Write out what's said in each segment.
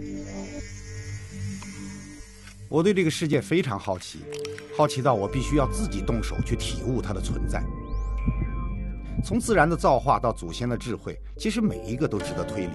我对这个世界非常好奇，好奇到我必须要自己动手去体悟它的存在。从自然的造化到祖先的智慧，其实每一个都值得推理。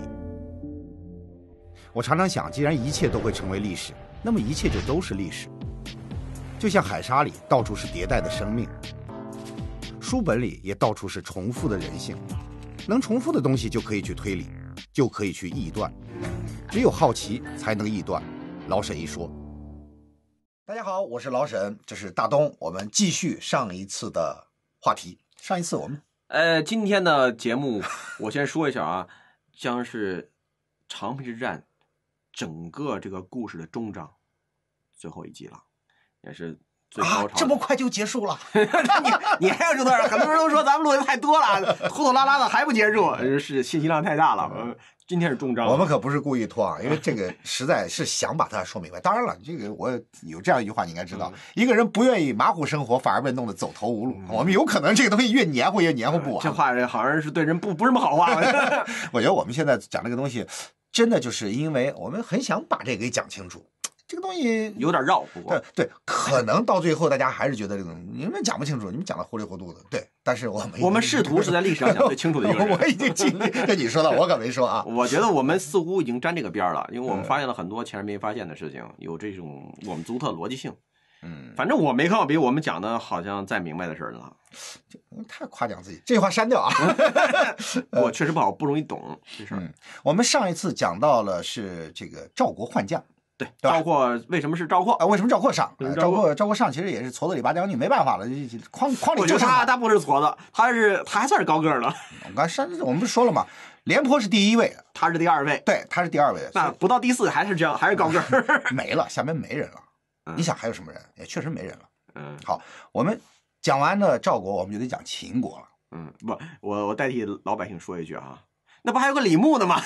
我常常想，既然一切都会成为历史，那么一切就都是历史。就像海沙里到处是迭代的生命，书本里也到处是重复的人性。能重复的东西就可以去推理，就可以去臆断。只有好奇才能臆断。老沈一说。大家好，我是老沈，这是大东，我们继续上一次的话题。上一次我们今天的节目我先说一下啊，将是长平之战整个这个故事的终章，最后一集了，也是最高潮。 这么快就结束了？ 你还要说多少？很多人都说咱们录的太多了，拖拖拉拉的还不结束，是信息量太大了。今天是终章， 我们可不是故意拖啊，因为这个实在是想把它说明白。当然了，这个我有这样一句话你应该知道，一个人不愿意马虎生活，反而被弄得走投无路。我们有可能这个东西越黏糊不完。 这话好像是对人不是什么好话。 我觉得我们现在讲这个东西，真的就是因为我们很想把这个给讲清楚。这个东西有点绕，不过对，可能到最后大家还是觉得这个你们讲不清楚，你们讲的糊里糊涂的。对，但是我们试图是在历史上讲最清楚的一个人。 我已经尽力跟你说了，我可没说啊。 我觉得我们似乎已经沾这个边了，因为我们发现了很多前人没发现的事情，有这种我们独特逻辑性。反正我没看到比我们讲的好像再明白的事了。 太夸奖自己，这句话删掉啊！ 我确实不好，不容易懂这事儿。 我们上一次讲到了是这个赵国换将。 对，赵括为什么是赵括？ 为什么赵括上？赵括上其实也是矬子里拔将军，没办法了，筐里我觉得他不是矬子，他还算是高个了。 我们不是说了吗？廉颇是第一位， 他是第二位。 对，他是第二位的。 那不到第四还是这样，还是高个没了，下面没人了。你想还有什么人？也确实没人了。好，我们讲完了赵国，我们就得讲秦国了。 不，我代替老百姓说一句啊，那不还有个李牧的吗？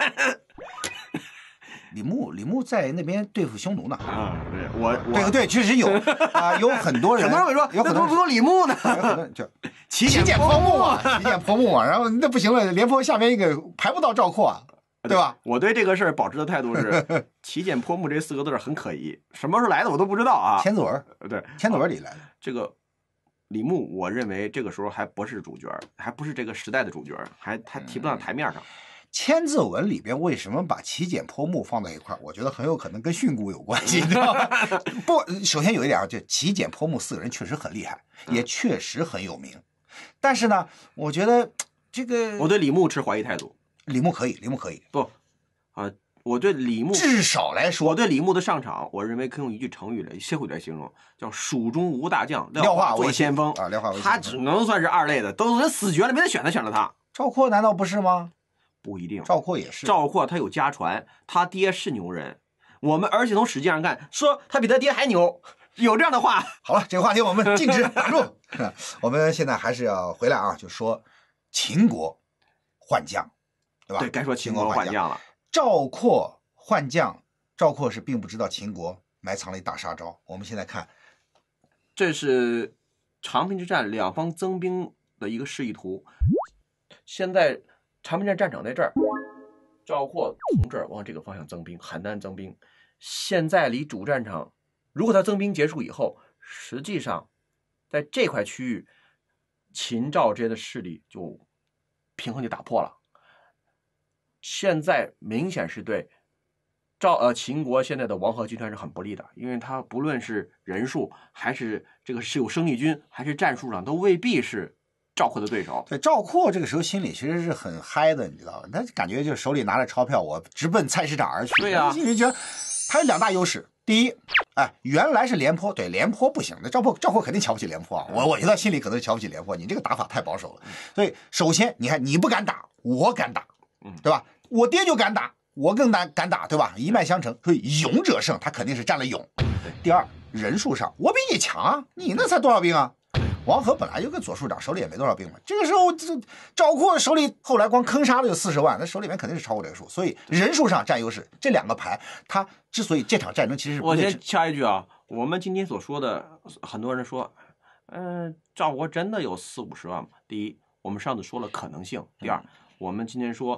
李牧在那边对付匈奴呢。 对， 确实有有很多人， 很多人会说，那不有李牧呢？ 就齐简颇慕啊，然后那不行了，廉颇下面一个排不到赵括啊，对吧？ 我对这个事儿保持的态度是，齐简颇慕这4个字很可疑，什么时候来的我都不知道啊。 千字文， 对， 千字文里来的这个李牧，我认为这个时候还不是主角，还不是这个时代的主角，还提不到台面上。 千字文里边为什么把齐简颇慕放在一块儿？我觉得很有可能跟训诂有关系，你知道吗？不，首先有一点啊，就齐简颇慕4个人确实很厉害，也确实很有名。但是呢，我觉得这个我对李牧持怀疑态度。 李牧可以不我对李牧至少来说， 我对李牧的上场，我认为可以用一句成语来形容，叫蜀中无大将， 廖化为先锋啊，廖化为先锋， 他只能算是二类的，都人死绝了，没得选了他。 赵括难道不是吗？ 不一定， 赵括也是。 赵括他有家传，他爹是牛人。而且从史记上看，说他比他爹还牛，有这样的话。 好了，这个话题我们禁止打住。我们现在还是要回来啊，就说秦国换将，对吧？ 对，该说秦国换将了。 赵括换将，赵括是并不知道秦国埋藏了一大杀招。我们现在看， 这是长平之战两方增兵的一个示意图。现在长平战场在这儿，赵括从这儿往这个方向增兵，邯郸增兵。现在离主战场，如果他增兵结束以后，实际上在这块区域，秦赵之间的势力就平衡就打破了。现在明显是对秦国现在的王和军团是很不利的，因为他不论是人数还是这个是有生力军，还是战术上都未必是赵括的对手。 对，赵括这个时候心里其实是很嗨的，你知道吧？他感觉就是手里拿着钞票，我直奔菜市场而去。 对呀， 心里觉得他有2大优势。第一，原来是廉颇，对廉颇不行，那赵括肯定瞧不起廉颇啊。我觉得心里可能是瞧不起廉颇，你这个打法太保守了。所以首先你看，你不敢打，我敢打，对吧？我爹就敢打，我更敢打，对吧？一脉相承，所以勇者胜，他肯定是占了勇。第二，人数上我比你强啊，你那才多少兵啊？王和本来就跟左庶长手里也没多少兵嘛，这个时候赵括手里后来光坑杀了就40万，那手里面肯定是超过这个数，所以人数上占优势。这2个牌，他之所以这场战争其实是我先插一句啊，我们今天所说的，很多人说，赵国真的有40-50万吗？第一，我们上次说了可能性；第二，我们今天说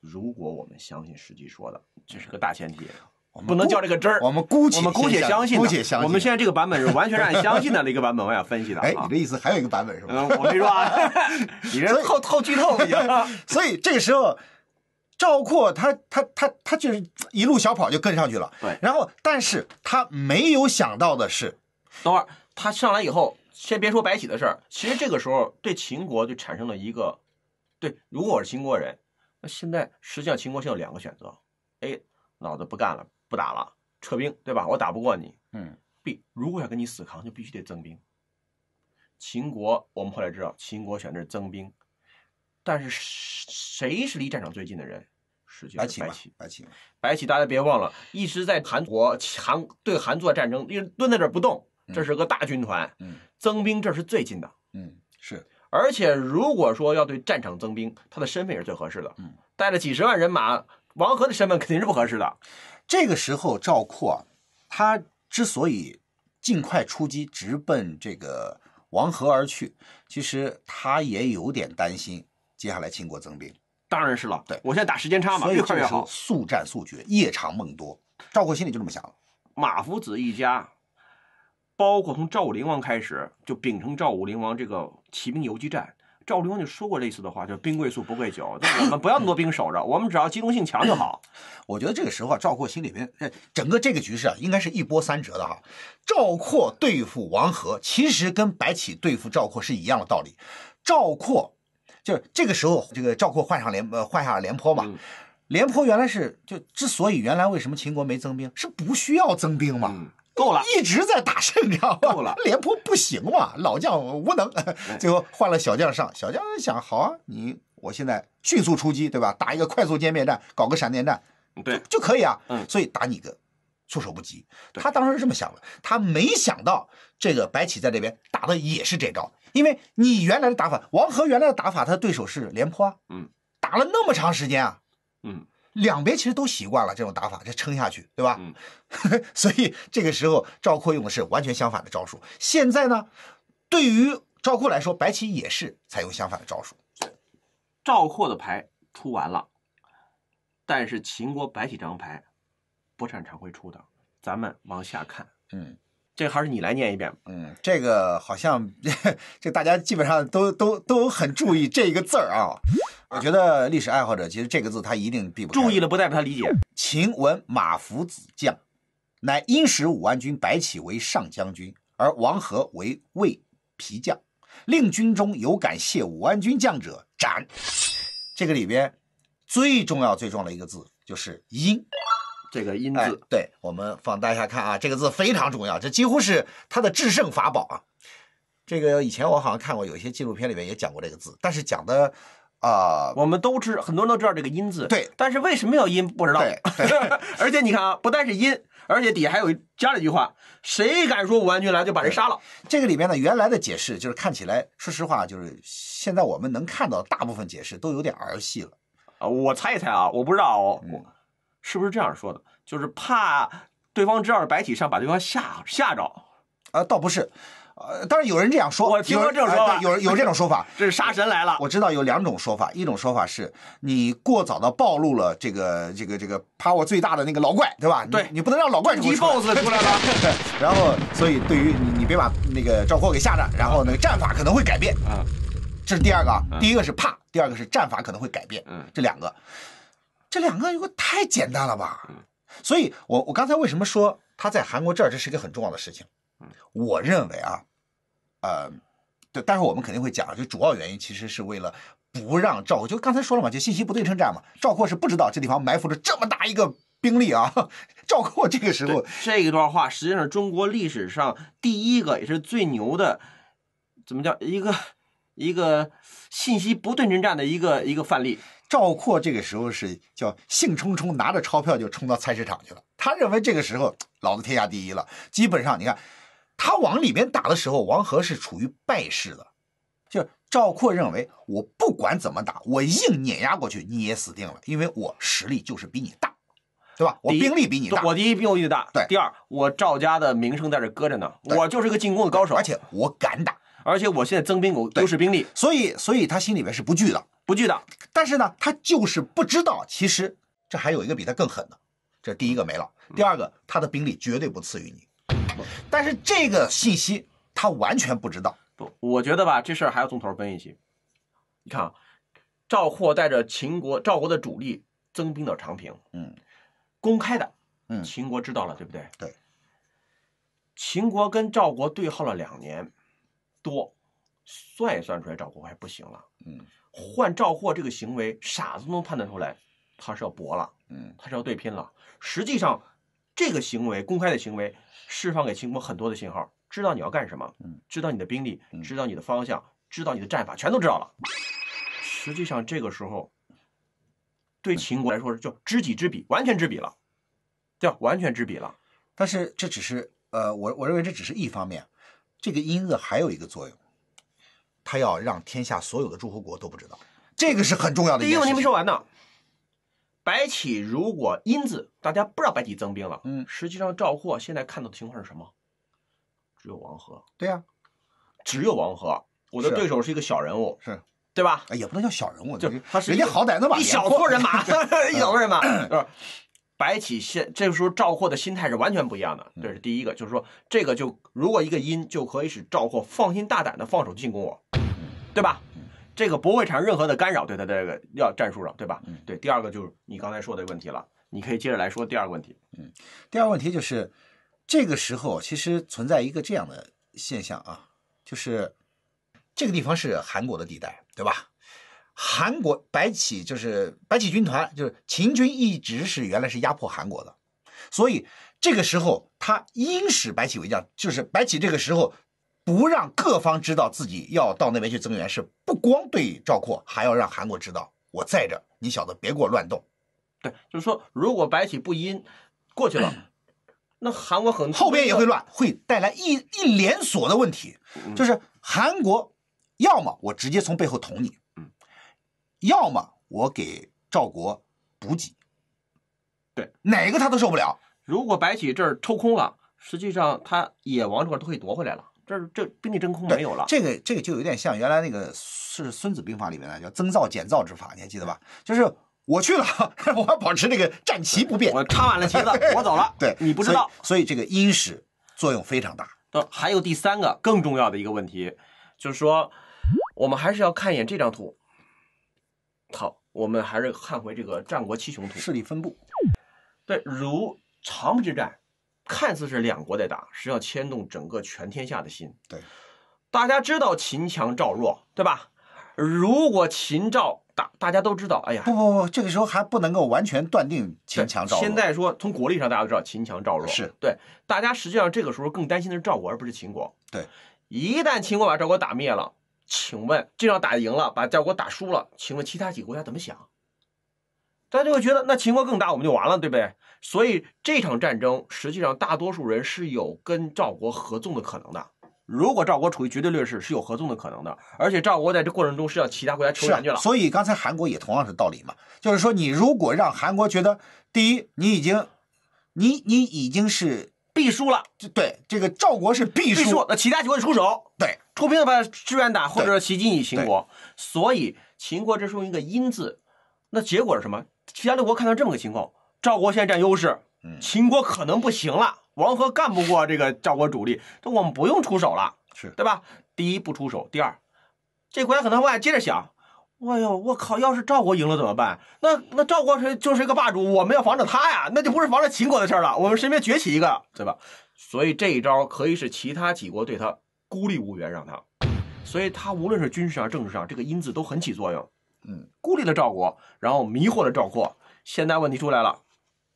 如果我们相信史记说的，这是个大前提， 我们不能较这个真儿。 我们姑且相信， 姑且相信。 我们现在这个版本是完全是按相信的一个版本，我想分析的。 哎，你这意思还有一个版本是吧？ 我没说啊，你这透剧透已经。 所以这个时候，赵括他就是一路小跑就跟上去了。 对， 然后但是他没有想到的是， 等会儿他上来以后，先别说白起的事儿，其实这个时候对秦国就产生了一个，对，如果我是秦国人，那现在实际上秦国现在有2个选择 ：A， 老子不干了，不打了，撤兵，对吧？我打不过你。B， 如果想跟你死扛，就必须得增兵。秦国我们后来知道，秦国选的是增兵，但是谁是离战场最近的人？实际上是白起，大家别忘了，一直在韩国对韩做战争，一直蹲在这儿不动，这是个大军团。增兵这是最近的。 是。 而且如果说要对战场增兵，他的身份也是最合适的。带了几十万人马，王和的身份肯定是不合适的。 这个时候赵括他之所以尽快出击，直奔这个王和而去，其实他也有点担心接下来秦国增兵。 当然是了， 对， 我现在打时间差嘛，越快越好。 速战速决，夜长梦多。赵括心里就这么想了。 马夫子一家，包括从赵武灵王开始，就秉承赵武灵王这个骑兵游击战。赵武灵王就说过类似的话，就兵贵速不贵久，我们不要那么多兵守着，我们只要机动性强就好。 我觉得这个时候赵括心里面，整个这个局势应该是一波三折的哈。赵括对付王和，其实跟白起对付赵括是一样的道理。赵括就是这个时候，这个赵括换下了廉颇嘛。廉颇原来是之所以原来为什么秦国没增兵，是不需要增兵嘛。 够了， 一直在打胜仗， 够了。 廉颇不行嘛，老将无能，最后换了小将上。小将想，好啊，我现在迅速出击，对吧？打一个快速歼灭战，搞个闪电战， 对， 就可以啊。所以打你个措手不及。他当时是这么想的，他没想到这个白起在这边打的也是这招，因为你原来的打法，王和原来的打法，他的对手是廉颇，打了那么长时间啊，两边其实都习惯了这种打法，这撑下去，对吧？所以这个时候赵括用的是完全相反的招数。现在呢，对于赵括来说，白起也是采用相反的招数。 赵括的牌出完了，但是秦国白起这张牌不擅长会出的，咱们往下看。这还是你来念一遍。 这个好像这大家基本上都很注意这个字儿啊。我觉得历史爱好者其实这个字他一定避不开。 注意了不代表他理解。 秦闻马夫子将，乃因使5万军白起为上将军，而王和为卫皮将，令军中有敢谢5万军将者斩。这个里边最重要的一个字就是因。 这个因字， 对，我们放大一下看啊，这个字非常重要，这几乎是他的制胜法宝啊。这个以前我好像看过有一些纪录片里面也讲过这个字，但是讲的我们都知，很多人都知道这个因字， 对， 但是为什么要因不知道。 对而且你看啊，不但是因，而且底下还有加了一句话，谁敢说5万军来就把人杀了。 这个里面呢，原来的解释就是看起来，说实话，就是现在我们能看到大部分解释都有点儿戏了。 我猜一猜啊，我不知道是不是这样说的，就是怕对方知道是白起上，把对方吓着。 倒不是。当然有人这样说， 我听说这种说法， 有这种说法， 这是杀神来了。 我知道有2种说法，一种说法是你过早的暴露了这个 power 最大的那个老怪，对吧？ 对， 你不能让老怪终极 boss 出来了。 然后，所以对于你别把那个赵括给吓着，然后那个战法可能会改变。这是第2个啊。第一个是怕，第2个是战法可能会改变。这两个如果太简单了吧？所以我刚才为什么说他在韩国这是一个很重要的事情？我认为啊，对，待会儿我们肯定会讲，就主要原因其实是为了不让赵括，就刚才说了嘛，就信息不对称战嘛，赵括是不知道这地方埋伏着这么大一个兵力啊。赵括这个时候， 这一段话实际上是中国历史上第一个也是最牛的，怎么叫一个信息不对称战的一个范例。 赵括这个时候是叫兴冲冲拿着钞票就冲到菜市场去了，他认为这个时候老子天下第一了。基本上你看他往里面打的时候，王和是处于败势的，就赵括认为我不管怎么打，我硬碾压过去你也死定了，因为我实力就是比你大，对吧？我兵力比你大， 我第一兵力大， 对。 第2，我赵家的名声在这搁着呢，我就是个进攻的高手， 而且我敢打， 而且我现在增兵有优势兵力， 所以他心里面是不惧的。 不惧的。 但是呢，他就是不知道，其实这还有一个比他更狠的，这第一个没了，第二个他的兵力绝对不次于你，但是这个信息他完全不知道。 不，我觉得吧，这事儿还要从头分析。你看啊，赵括带着赵国的主力增兵到长平，公开的，秦国知道了，对不对？ 对。 秦国跟赵国对号了2年多，算也算出来赵国还不行了。换赵括这个行为，傻子都能判断出来，他是要搏了，他是要对拼了。实际上，这个行为，公开的行为，释放给秦国很多的信号，知道你要干什么，知道你的兵力，知道你的方向，知道你的战法，全都知道了。实际上，这个时候对秦国来说就知己知彼，完全知彼了，对吧？完全知彼了。 但是这只是我认为这只是一方面，这个因子还有一个作用，他要让天下所有的诸侯国都不知道，这个是很重要的一件事情。 第一个问题没说完呢。白起如果因子大家不知道白起增兵了，实际上赵括现在看到的情况是什么？只有王和。 对呀， 只有王和，我的对手是一个小人物， 是对吧？ 也不能叫小人物， 就他是人家好歹能把一小撮人马，一小撮人马。白起这个时候赵括的心态是完全不一样的，这是第一个，就是说这个就如果一个因就可以使赵括放心大胆的放手进攻我，对吧？这个不会产生任何的干扰对他这个要战术上，对吧？对。第二个就是你刚才说的问题了，你可以接着来说第二个问题。 第二个问题就是这个时候其实存在一个这样的现象啊，就是这个地方是韩国的地带，对吧？韩国白起军团，就是秦军一直是原来是压迫韩国的，所以这个时候他因使白起为将，就是白起这个时候不让各方知道自己要到那边去增援，是不光对赵括，还要让韩国知道我在这，你小子别给我乱动。 对，就是说如果白起不因过去了，那韩国很后边也会乱，会带来一连锁的问题，就是韩国要么我直接从背后捅你，要么我给赵国补给， 对， 哪个他都受不了。 如果白起这儿抽空了，实际上他野王这块都可以夺回来了，这兵力真空没有了。 这个就有点像原来那个是《孙子兵法》里面的叫增造减造之法，你还记得吧？就是我去了，我要保持这个战旗不变， 我插满了旗子，我走了。 对， 你不知道， 所以这个因使作用非常大。 还有第三个更重要的一个问题，就是说我们还是要看一眼这张图。好，我们还是看回这个战国七雄图， 势力分布。 对，如长平之战，看似是两国在打，实际上牵动整个全天下的心。 对， 大家知道秦强赵弱，对吧？如果秦赵打，大家都知道，哎呀， 不，这个时候还不能够完全断定秦强赵弱。 现在说从国力上，大家都知道秦强赵弱， 是对。大家实际上这个时候更担心的是赵国，而不是秦国。 对， 一旦秦国把赵国打灭了，请问这场打赢了，把赵国打输了，请问其他几个国家怎么想？大家就会觉得那秦国更大，我们就完了，对不对？所以这场战争实际上大多数人是有跟赵国合纵的可能的。如果赵国处于绝对劣势，是有合纵的可能的，而且赵国在这过程中是要其他国家求援去了。 所以刚才韩国也同样是道理嘛，就是说你如果让韩国觉得，第一，你已经是必输了， 对，这个赵国是必输， 那其他几国出手， 对， 出兵把支援打或者袭击你秦国，所以秦国这是用一个因字，那结果是什么？其他六国看到这么个情况，赵国现在占优势，秦国可能不行了，王和干不过这个赵国主力，这我们不用出手了， 是对吧？第一不出手，第二，这国家可能会接着想，哎呦，我靠，要是赵国赢了怎么办？那赵国就是一个霸主，我们要防着他呀，那就不是防着秦国的事了，我们身边崛起一个，对吧？所以这一招可以使其他几国对他孤立无援，让他，所以他无论是军事上、政治上，这个因子都很起作用。孤立了赵国，然后迷惑了赵括。现在问题出来了，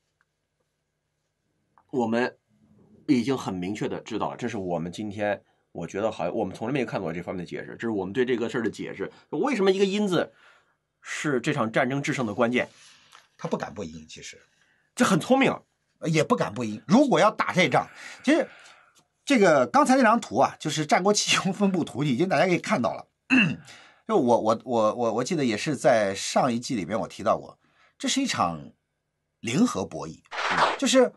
我们已经很明确的知道了，这是我们今天我觉得好像我们从来没有看过这方面的解释，这是我们对这个事儿的解释。为什么一个因字是这场战争制胜的关键？ 他不敢不赢，其实这很聪明， 也不敢不赢。如果要打这仗，其实这个刚才那张图啊，就是战国七雄分布图，已经大家可以看到了。就我记得也是在上一季里面我提到过，这是一场零和博弈，就是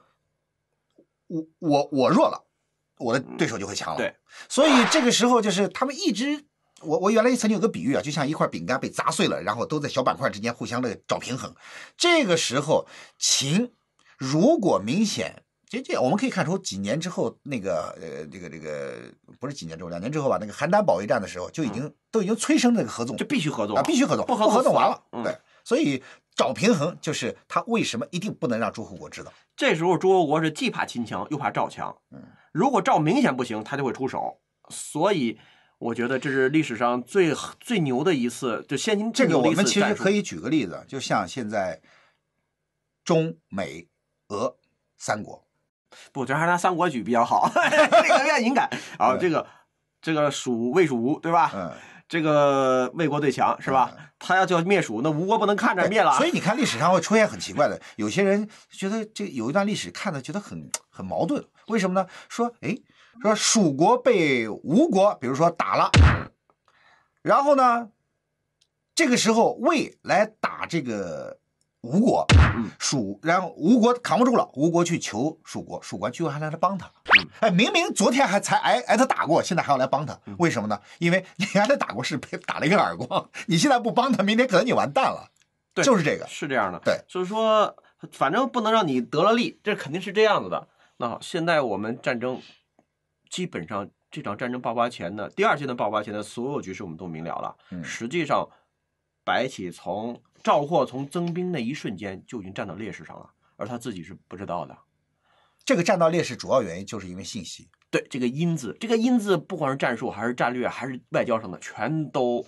我弱了，我的对手就会强了。 对， 所以这个时候就是他们一直我原来曾经有个比喻啊，就像一块饼干被砸碎了，然后都在小板块之间互相的找平衡。这个时候秦如果明显。这我们可以看出，几年之后，那个这个不是几年之后，2年之后吧，那个邯郸保卫战的时候，都已经催生这个合纵， 就必须合纵啊，必须合纵， 不合纵完了。 嗯、 对，所以找平衡就是他为什么一定不能让诸侯国知道。 这时候诸侯国是既怕秦强又怕赵强，如果赵明显不行，他就会出手。所以我觉得这是历史上最牛的一次，就先秦这个我们其实可以举个例子，就像现在中美俄三国。 不，这还是拿三国举比较好，这个有点敏感啊。这个魏蜀吴对吧？这个魏国最强是吧？他要灭蜀，那吴国不能看着灭了。 所以你看历史上会出现很奇怪的，有些人觉得这有一段历史看的觉得很矛盾，为什么呢？说蜀国被吴国比如说打了，然后呢，这个时候魏来打这个吴国，然后吴国扛不住了，吴国去求蜀国，蜀国居然还来帮他。明明昨天才挨他打过，现在还要来帮他，为什么呢？因为你挨他打过是被打了一个耳光，你现在不帮他，明天可能你完蛋了。 对， 就是这个， 是这样的。 对， 所以说，反正不能让你得了利，这肯定是这样子的。那好，现在我们战争基本上这场战争爆发前的第2阶段爆发前的所有局势我们都明了了。实际上，白起赵括从增兵那一瞬间就已经站到劣势上了，而他自己是不知道的。 这个站到劣势主要原因就是因为信息。 对，这个因子不管是战术还是战略还是外交上的，全都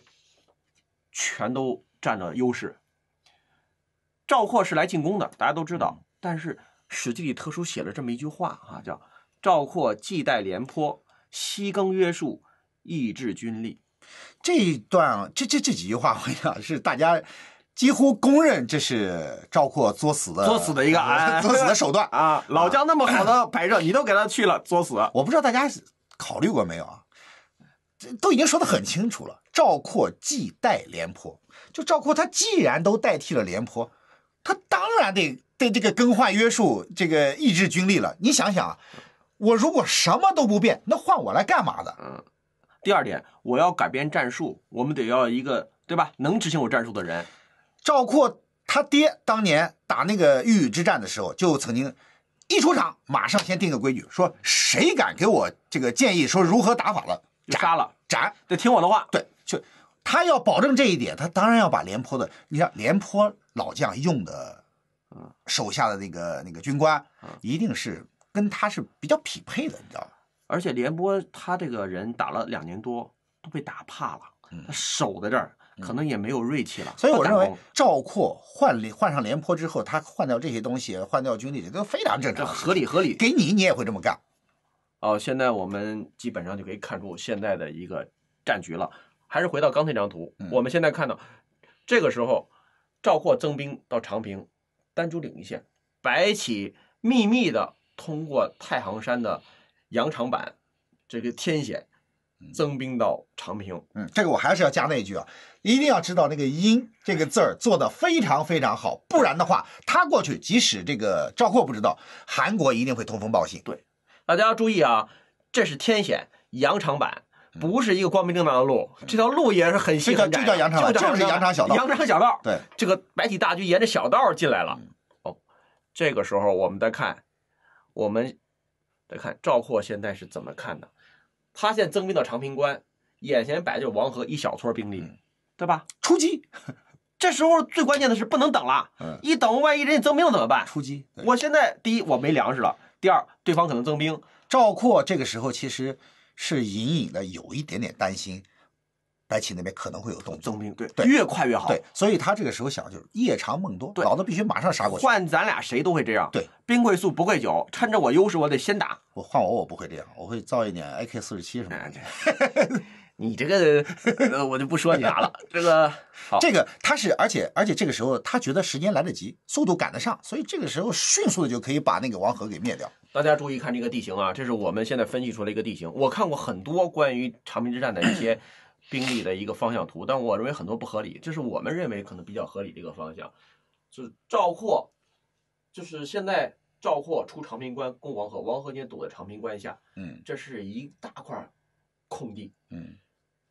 占了优势。赵括是来进攻的，大家都知道，但是《史记》里特殊写了这么一句话啊，叫赵括既待廉颇，西耕约束，抑制军力。 这一段这几句话，我想是大家几乎公认这是赵括作死的一个作死的手段啊！老将那么好的摆设，你都给他去了，作死。 我不知道大家考虑过没有啊？都已经说得很清楚了，赵括既代廉颇，就赵括他既然都代替了廉颇，他当然得这个更换约束，这个抑制军力了。你想想啊，我如果什么都不变，那换我来干嘛的？ 第2点，我要改变战术，我们得要一个对吧，能执行我战术的人。 赵括他爹当年打那个豫之战的时候，就曾经一出场马上先定个规矩，说谁敢给我这个建议说如何打法了， 就杀了， 斩， 得听我的话。 对，就他要保证这一点，他当然要把廉颇的，你看廉颇老将用的，手下的那个军官，一定是跟他是比较匹配的，你知道吧？ 而且廉颇他这个人打了2年多，都被打怕了，他守在这儿。可能也没有锐气了， 所以我认为赵括换上廉颇之后，他换掉这些东西，换掉军力，这都非常正常， 合理。 给你也会这么干。 现在我们基本上就可以看出现在的一个战局了。还是回到刚才这张图，我们现在看到这个时候，赵括增兵到长平，丹朱岭一线，白起秘密的通过太行山的羊肠坂这个天险。增兵到长平， 这个我还是要加那一句啊，一定要知道那个音这个字儿做的非常非常好，不然的话，他过去即使这个赵括不知道，韩国一定会通风报信。 对，大家要注意啊，这是天险羊肠坂，不是一个光明正大的路，这条路也是很细很窄， 就叫羊肠坂，就是羊肠小道。 羊肠小道， 对， 这个白起大军沿着小道进来了。这个时候我们再看赵括现在是怎么看的。他现在增兵到长平关，眼前摆着王和一小撮兵力，对吧？ 出击， 这时候最关键的是不能等了，一等万一人家增兵了怎么办？ 出击。 我现在第一我没粮食了，第二对方可能增兵。 赵括这个时候其实是隐隐的有一点点担心，白起那边可能会有动作， 增兵，对，越快越好。 对，所以他这个时候想就是夜长梦多，老子必须马上杀过去。 换咱俩谁都会这样。 对， 兵贵速不贵久，趁着我优势我得先打。 我不会这样，我会造一点 AK47什么的。 你这个我就不说你啥了。这个好， 这个他是而且这个时候他觉得时间来得及，速度赶得上，所以这个时候迅速的就可以把那个王和给灭掉。 大家注意看这个地形啊，这是我们现在分析出来一个地形。我看过很多关于长平之战的一些兵力的一个方向图，但我认为很多不合理，这是我们认为可能比较合理的一个方向。就是赵括，就是现在赵括出长平关攻王和，王和现在堵在长平关下，这是一大块空地，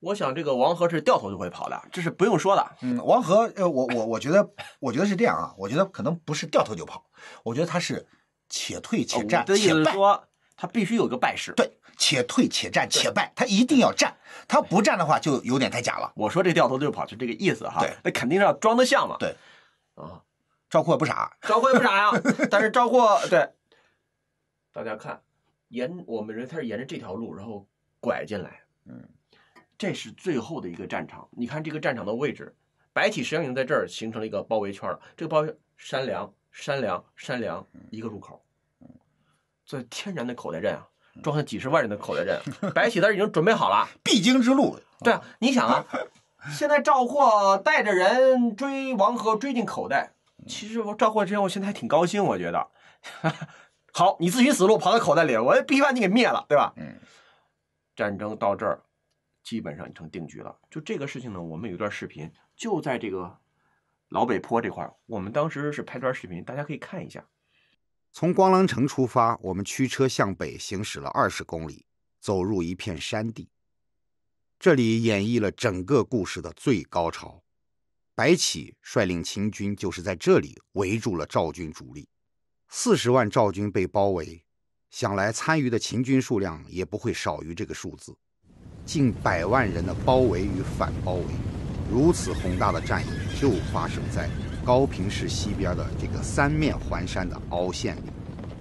我想这个王和是掉头就会跑的，这是不用说的。 王和我觉得是这样啊，我觉得可能不是掉头就跑，我觉得他是且退且战的意思且败。 是说他必须有个败势。 对，且退且战且败，他一定要战，他不战的话就有点太假了。 我说这掉头就跑就这个意思哈。 对， 那肯定是要装得像嘛。 对， 啊， 赵括不傻， 赵括也不傻呀，但是赵括对，大家看，我们人他是沿着这条路然后拐进来，这是最后的一个战场。你看这个战场的位置，白起实际上已经在这儿形成了一个包围圈了。这个包围山梁一个入口，这天然的口袋阵啊，装下几十万人的口袋阵，白起他已经准备好了必经之路。 对啊，你想啊，现在赵括带着人追王和追进口袋，其实赵括这样我现在还挺高兴，我觉得。好，你自寻死路，跑到口袋里，我必须把你给灭了，对吧？战争到这儿基本上已成定局了。就这个事情呢，我们有一段视频，就在这个老北坡这块，我们当时是拍段视频，大家可以看一下。 从光棱城出发，我们驱车向北行驶了20公里，走入一片山地。这里演绎了整个故事的最高潮。白起率领秦军就是在这里围住了赵军主力，40万赵军被包围，想来参与的秦军数量也不会少于这个数字。近100万人的包围与反包围，如此宏大的战役就发生在高平市西边的这个3面环山的凹陷里。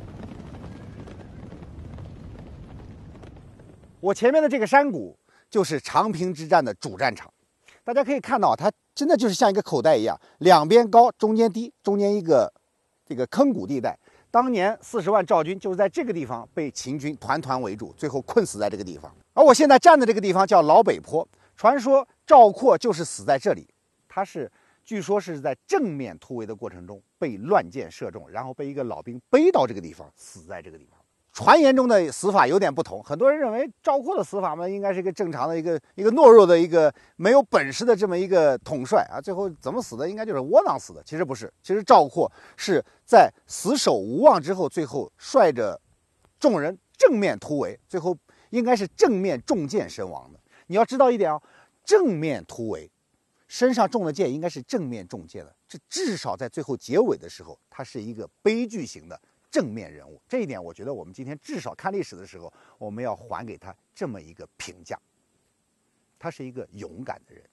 我前面的这个山谷就是长平之战的主战场，大家可以看到，它真的就是像一个口袋一样，两边高，中间低，中间一个这个坑谷地带。当年40万赵军就是在这个地方被秦军团团围住，最后困死在这个地方。而我现在站的这个地方叫老北坡，传说赵括就是死在这里，他据说是在正面突围的过程中被乱箭射中，然后被一个老兵背到这个地方，死在这个地方。传言中的死法有点不同，很多人认为赵括的死法嘛，应该是一个正常的一个懦弱的一个没有本事的这么一个统帅啊，最后怎么死的，应该就是窝囊死的。其实不是，其实赵括是在死守无望之后，最后率着众人正面突围，最后应该是正面中箭身亡的。你要知道一点啊，正面突围，身上中了箭应该是正面中箭的，这至少在最后结尾的时候，它是一个悲剧型的正面人物。这一点我觉得我们今天至少看历史的时候，我们要还给他这么一个评价，他是一个勇敢的人。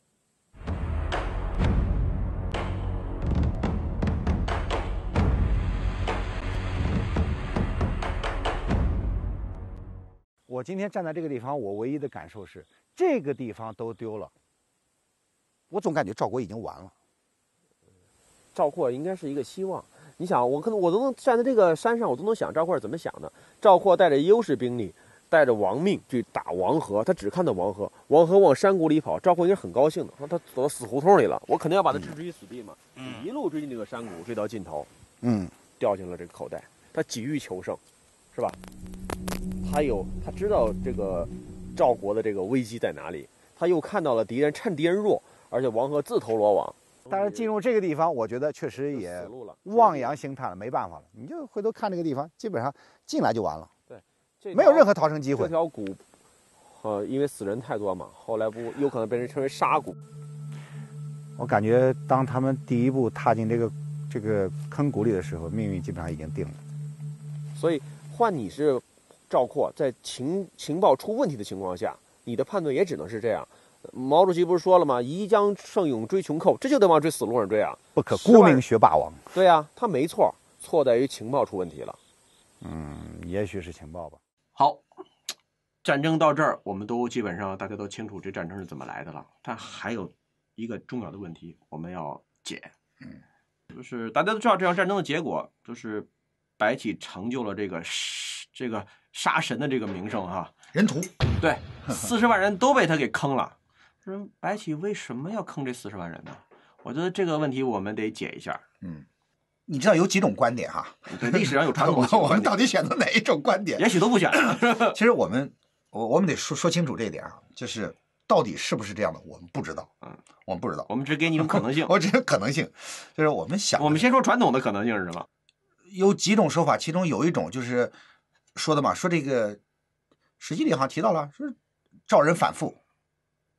我今天站在这个地方，我唯一的感受是这个地方都丢了，我总感觉赵国已经完了。 赵括应该是一个希望。你想，我都能站在这个山上，我都能想赵括是怎么想的。赵括带着优势兵力，带着亡命去打王和，他只看到王和，王和往山谷里跑，赵括应该很高兴的，说他走到死胡同里了，我肯定要把他置于死地嘛。一路追进这个山谷，追到尽头，掉进了这个口袋。他急于求胜，是吧？他知道这个赵国的这个危机在哪里，他又看到了敌人趁敌人弱，而且王和自投罗网。 但是进入这个地方，我觉得确实也望洋兴叹了，没办法了。你就回头看这个地方，基本上进来就完了， 对， 没有任何逃生机会。 这条谷，因为死人太多嘛，后来不有可能被人称为沙谷。 我感觉当他们第一步踏进这个坑谷里的时候，命运基本上已经定了。 所以换你是赵括，在情报出问题的情况下，你的判断也只能是这样。毛主席不是说了吗？宜将胜勇追穷寇，这就得往追死路上追啊！ 不可沽名学霸王。 对啊，他没错，错在于情报出问题了。 也许是情报吧。好， 战争到这儿，我们都基本上大家都清楚这战争是怎么来的了。但还有一个重要的问题我们要解，就是大家都知道这场战争的结果，就是白起成就了这个杀神的这个名声哈， 人屠。 对，40万人都被他给坑了。说白起为什么要坑这40万人呢？我觉得这个问题我们得解一下。 你知道有几种观点哈？ 对，历史上有传统我们到底选择哪一种观点？ 也许都不选。 其实我们得说清楚这一点啊，就是到底是不是这样的，我们不知道。我们不知道， 我们只给你一种可能性。 我只有可能性，就是我们想。 我们先说传统的可能性是什么？ 有几种说法，其中有一种就是说的嘛，说这个《史记》里好像提到了，说赵人反复，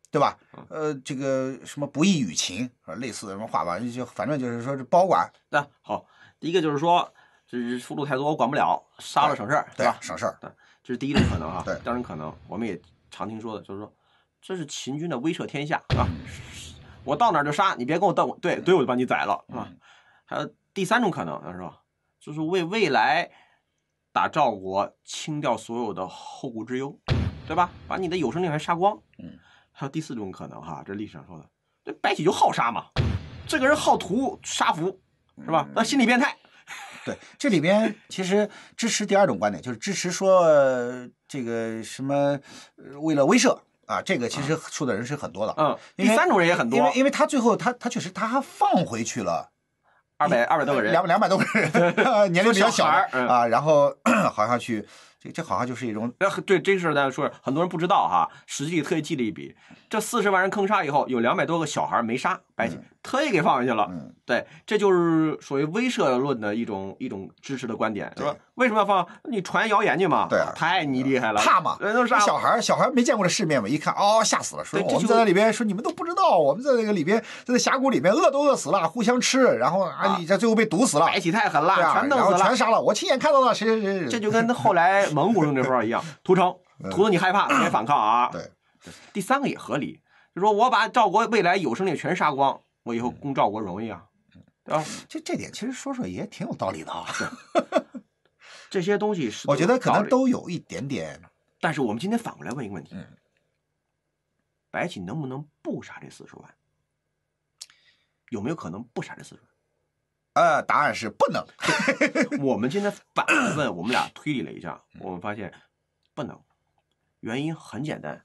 对吧？这个什么不义与秦类似的什么话吧，就反正就是说是包管。 那好，第一个就是说，这俘虏太多，我管不了，杀了省事儿， 对吧？ 省事儿。 对，这是第一种可能哈。 对， 第二种可能，我们也常听说的，就是说，这是秦军的威慑天下啊，我到哪儿就杀，你别跟我斗，对，我就把你宰了啊。还有第三种可能，是吧？就是为未来打赵国清掉所有的后顾之忧，对吧？把你的有生令还杀光。还有第四种可能哈，这历史上说的，这白起就好杀嘛，这个人好屠杀俘，是吧？那心理变态。 对，这里边其实支持第二种观点，就是支持说这个什么为了威慑啊，这个其实说的人是很多的。 第三种人也很多， 因为他最后他确实他还放回去了 200多个人 ，200多个人，年龄比较小啊，然后好像去。这好像就是一种对这事大家说，很多人不知道哈。史记里特意记了一笔，这40万人坑杀以后，有200多个小孩没杀，白起特意给放下去了。对，这就是所谓威慑论的一种支持的观点，是吧？为什么要放？你传谣言去嘛？ 对啊， 太你厉害了， 怕嘛？ 人都杀小孩没见过这世面嘛，一看吓死了，说我们在那里边说你们都不知道，我们在那个里边在那峡谷里面饿都饿死了，互相吃，然后你这最后被毒死了。 白起太狠了，全弄死了， 全杀了，我亲眼看到了谁。 这就跟后来蒙古人那时候一样，屠城，屠的你害怕，别反抗啊。 对， 第三个也合理，就说我把赵国未来有生力全杀光，我以后攻赵国容易啊，对吧？ 这点其实说也挺有道理的啊。 这些东西是我觉得可能都有一点点， 但是我们今天反过来问一个问题：白起能不能不杀这40万？有没有可能不杀这40万？ 答案是不能。 我们今天反问，我们俩推理了一下，我们发现不能。原因很简单，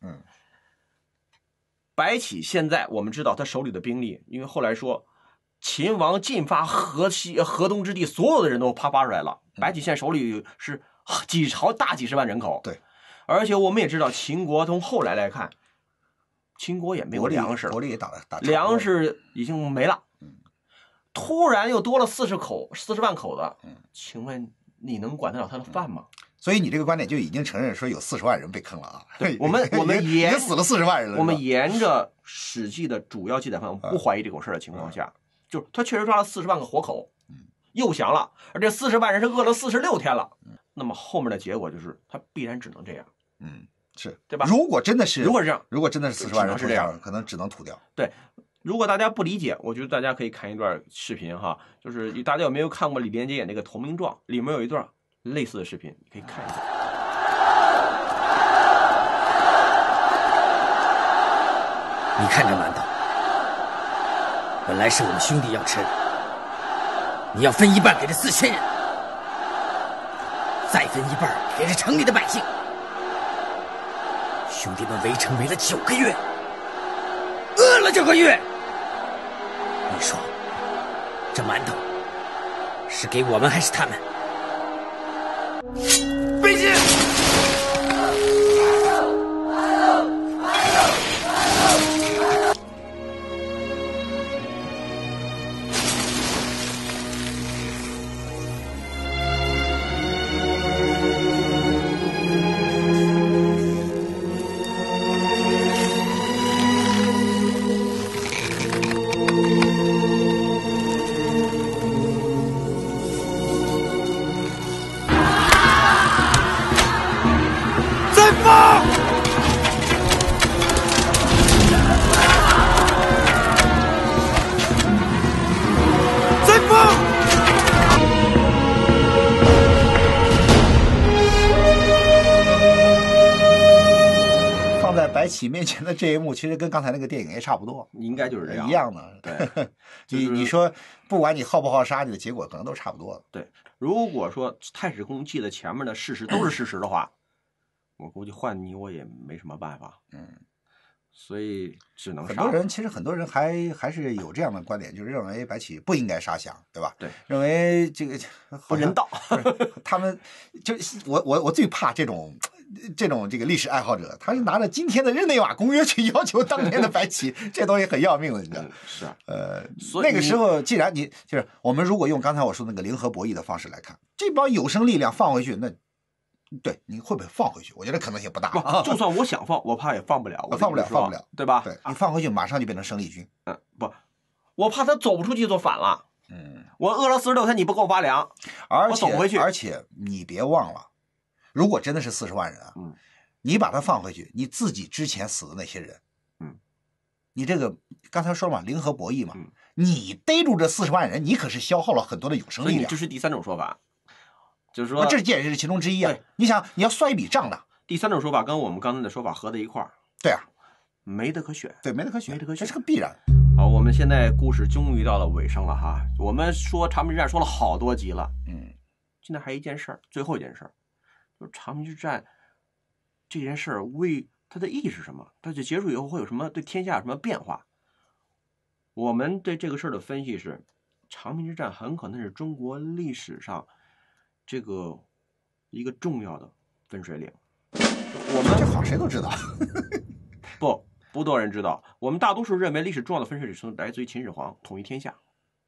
白起现在我们知道他手里的兵力，因为后来说秦王进发河东之地，所有的人都啪出来了。白起现在手里是大几十万人口， 对， 而且我们也知道秦国从后来看，秦国也没有粮食了， 国力也打粮食已经没了。突然又多了40万口子，请问你能管得了他的饭吗？ 所以你这个观点就已经承认说有40万人被坑了啊！ 对，我们已经死了40万人了。 我们沿着《史记》的主要记载范，我们不怀疑这种事的情况下，就是他确实抓了40万个活口，又降了，而这40万人是饿了46天了。那么后面的结果就是他必然只能这样。 是对吧？ 如果真的是这样， 如果真的是40万人是这样， 可能只能吐掉。 对。如果大家不理解，我觉得大家可以看一段视频哈，就是大家有没有看过李连杰演那个《投名状》，里面有一段类似的视频，你可以看一下。 你看这馒头，本来是我们兄弟要吃的，你要分一半给这4000人，再分一半给这城里的百姓。兄弟们围城围了9个月，饿了9个月。你说，这馒头是给我们还是他们？ 背进！ 白起面前的这一幕，其实跟刚才那个电影也差不多， 应该就是这样一样的。 对， 你说不管你好不好杀，你的结果可能都差不多。 对，如果说太史公记的前面的事实都是事实的话，我估计换你我也没什么办法。所以只能杀。 很多人还是有这样的观点，就是认为白起不应该杀降，对吧？ 对， 认为这个不人道。 他们就是我最怕这种这个历史爱好者，他是拿着今天的日内瓦公约去要求当年的白起，这东西很要命的，你知道？ 是啊， 那个时候既然就是我们如果用刚才我说那个零和博弈的方式来看，这帮有生力量放回去，那对，你会不会放回去？我觉得可能性不大。 不，就算我想放，我怕也放不了。 放不了，放不了， 对吧？ 对，你放回去，马上就变成生力军。 不，我怕他走不出去就反了。我饿了46天，你不给我发粮，我走不回去。 而且你别忘了，如果真的是40万人啊，你把他放回去，你自己之前死的那些人，你这个刚才说了嘛，零和博弈嘛，你逮住这40万人，你可是消耗了很多的有生力量。 所以你支持第3种说法，就是说这也是其中之一啊。你想，你要算一笔账的。 第3种说法跟我们刚才的说法合在一块儿， 对啊， 没得可选。 对，没得可选，这是个必然。 好，我们现在故事终于到了尾声了哈。我们说长平之战说了好多集了，现在还一件事儿，最后一件事儿，就是长平之战这件事儿为它的意义是什么？它就结束以后会有什么对天下有什么变化？我们对这个事儿的分析是，长平之战很可能是中国历史上这个一个重要的分水岭。我们这好谁都知道， 不多人知道。我们大多数认为历史重要的分水岭是来自于秦始皇统一天下。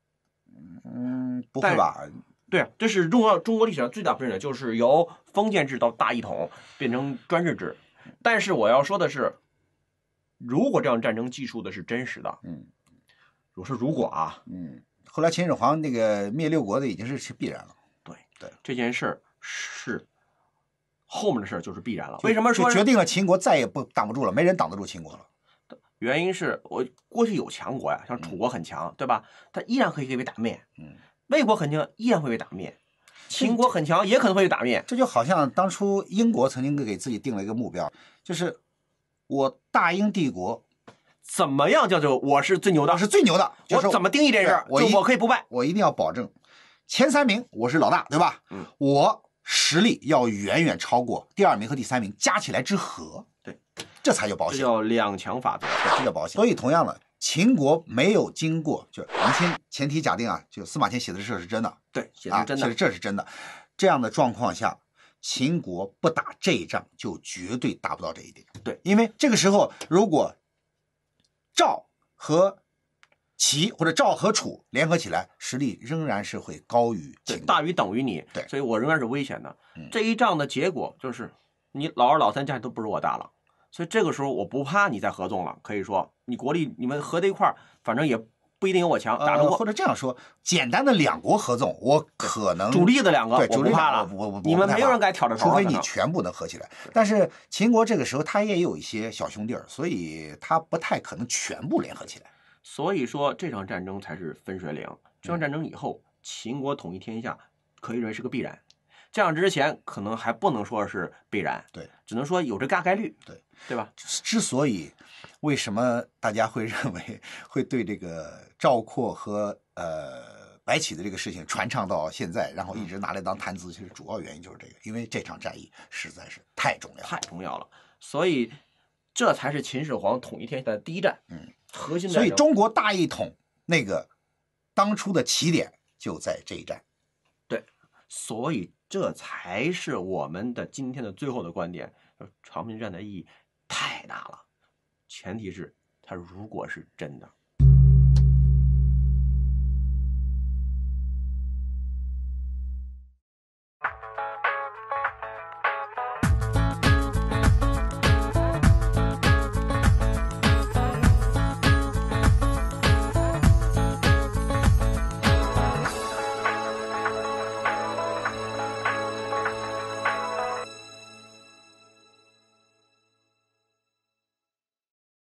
不会吧？ 对啊，这是中国历史上最大分水岭，就是由封建制到大一统变成专制制。但是我要说的是，如果这场战争记述的是真实的，我说如果啊， 后来秦始皇那个灭六国的已经是必然了。 对，这件事是后面的事就是必然了。为什么说决定了秦国再也挡不住了，没人挡得住秦国了？ 原因是我过去有强国呀，像楚国很强，对吧？他依然可以被打灭。魏国很强，依然会被打灭。秦国很强，也可能会被打灭。 这就好像当初英国曾经给自己定了一个目标，就是我大英帝国怎么样叫做我是最牛的？ 我是最牛的。 我怎么定义这事？我可以不败， 我一定要保证前3名我是老大，对吧？我实力要远远超过第2名和第3名加起来之和。 对， 这才叫保险。 这叫2强法则， 这叫保险。所以同样的，秦国没有经过，就我们前提假定啊，就司马迁写的这是真的， 对，写的是真的， 这是真的。这样的状况下，秦国不打这一仗，就绝对达不到这一点。 对， 因为这个时候，如果赵和齐或者赵和楚联合起来，实力仍然是会高于秦国， 大于等于你。 对， 所以我仍然是危险的。这一仗的结果就是你老2、老3家都不如我大了。所以这个时候我不怕你再合纵了，可以说你国力你们合在一块儿，反正也不一定有我强，打得过。 或者这样说，简单的2国合纵，我可能主力的2个， 对， 我不怕了。你们没有人敢挑着头， 除非你全部能合起来。但是秦国这个时候他也有一些小兄弟儿，所以他不太可能全部联合起来。 所以说这场战争才是分水岭。这场战争以后，秦国统一天下可以认为是个必然。这样之前可能还不能说是必然， 对， 只能说有这大概率，对吧？ 之所以为什么大家会认为会对这个赵括和白起的这个事情传唱到现在，然后一直拿来当谈资，其实主要原因就是这个，因为这场战役实在是太重要了， 所以这才是秦始皇统一天下的第一战，核心战争。 所以中国大一统那个当初的起点就在这一战。 对，所以这才是我们的今天的最后的观点，长平之战的意义太大了，前提是它如果是真的。